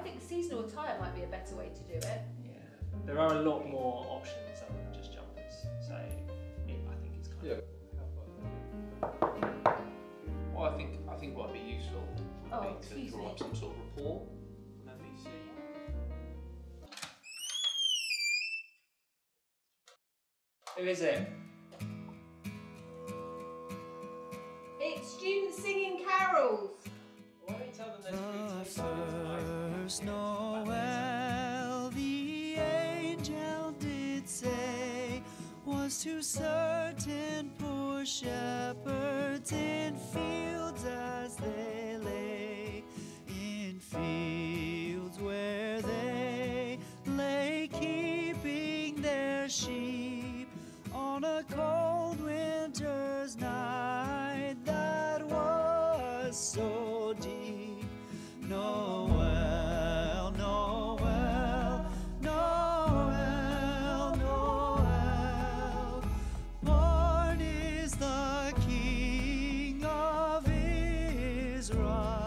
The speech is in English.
think seasonal attire might be a better way to do it. Yeah, there are a lot more options other than just jumpers, so I think it's kind of. Well, I think what would be useful would be to draw up some sort of report on NBC. Who is it? It's students singing carols. Why don't you tell them there's The first Noel, the angel did say, was to certain poor shepherds in fields as they lay, in fields where they lay keeping their sheep on a cold winter's night that was so deep. Noel, Noel, Noel, Noel, born is the King of Israel.